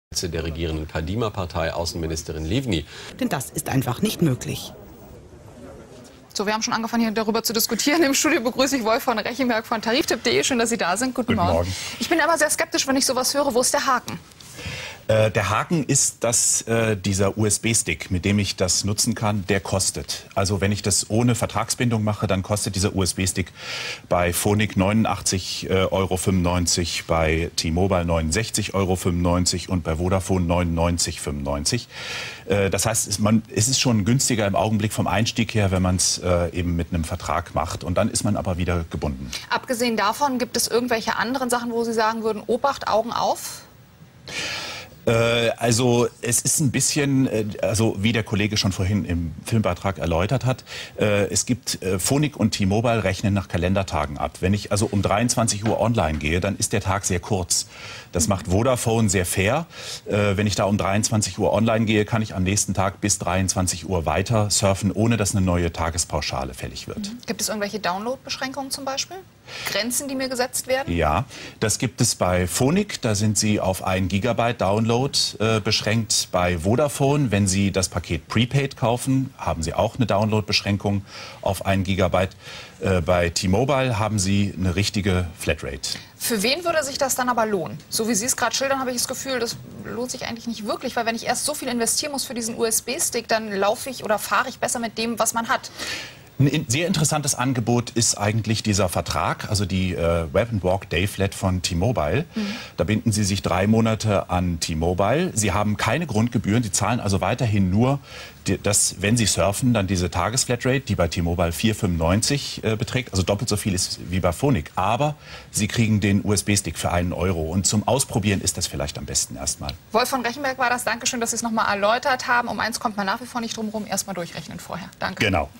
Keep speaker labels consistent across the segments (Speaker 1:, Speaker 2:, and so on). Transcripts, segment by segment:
Speaker 1: Der regierenden Kadima-Partei Außenministerin Livni.
Speaker 2: Denn das ist einfach nicht möglich.
Speaker 3: So, wir haben schon angefangen, hier darüber zu diskutieren. Im Studio begrüße ich Wolf von Rechenberg von Tariftipp.de. Schön, dass Sie da sind. Guten Morgen. Ich bin aber sehr skeptisch, wenn ich sowas höre. Wo ist der Haken?
Speaker 4: Der Haken ist, dass dieser USB-Stick, mit dem ich das nutzen kann, der kostet. Also wenn ich das ohne Vertragsbindung mache, dann kostet dieser USB-Stick bei Phonik 89,95 €, bei T-Mobile 69,95 € und bei Vodafone 99,95 €. Das heißt, es ist schon günstiger im Augenblick vom Einstieg her, wenn man es eben mit einem Vertrag macht. Und dann ist man aber wieder gebunden.
Speaker 3: Abgesehen davon, gibt es irgendwelche anderen Sachen, wo Sie sagen würden, Obacht, Augen auf?
Speaker 4: Also es ist ein bisschen, also wie der Kollege schon vorhin im Filmbeitrag erläutert hat, es gibt Phonik und T-Mobile rechnen nach Kalendertagen ab. Wenn ich also um 23 Uhr online gehe, dann ist der Tag sehr kurz. Das macht Vodafone sehr fair. Wenn ich da um 23 Uhr online gehe, kann ich am nächsten Tag bis 23 Uhr weiter surfen, ohne dass eine neue Tagespauschale fällig wird.
Speaker 3: Gibt es irgendwelche Download-Beschränkungen zum Beispiel? Grenzen, die mir gesetzt werden?
Speaker 4: Ja, das gibt es bei Phonik. Da sind Sie auf 1 Gigabyte Download beschränkt. Bei Vodafone, wenn Sie das Paket Prepaid kaufen, haben Sie auch eine Download-Beschränkung auf 1 Gigabyte. Bei T-Mobile haben Sie eine richtige Flatrate.
Speaker 3: Für wen würde sich das dann aber lohnen? So wie Sie es gerade schildern, habe ich das Gefühl, das lohnt sich eigentlich nicht wirklich, weil wenn ich erst so viel investieren muss für diesen USB-Stick, dann laufe ich oder fahre ich besser mit dem, was man hat.
Speaker 4: Ein sehr interessantes Angebot ist eigentlich dieser Vertrag, also die Web&Walk Day Flat von T-Mobile. Da binden Sie sich 3 Monate an T-Mobile. Sie haben keine Grundgebühren, Sie zahlen also weiterhin nur, wenn Sie surfen, dann diese Tagesflatrate, die bei T-Mobile 4,95 € beträgt, also doppelt so viel ist wie bei Phonik. Aber Sie kriegen den USB-Stick für 1 € und zum Ausprobieren ist das vielleicht am besten erstmal.
Speaker 3: Wolf von Rechenberg war das. Dankeschön, dass Sie es nochmal erläutert haben. Um eins kommt man nach wie vor nicht drum herum, erstmal durchrechnen vorher. Danke.
Speaker 4: Genau.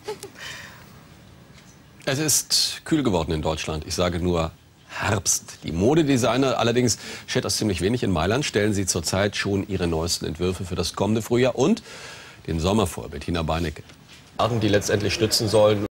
Speaker 1: Es ist kühl geworden in Deutschland. Ich sage nur Herbst. Die Modedesigner allerdings steht das ziemlich wenig in Mailand. Stellen sie zurzeit schon ihre neuesten Entwürfe für das kommende Frühjahr und den Sommer vor. Bettina Beinecke. Die letztendlich stützen sollen,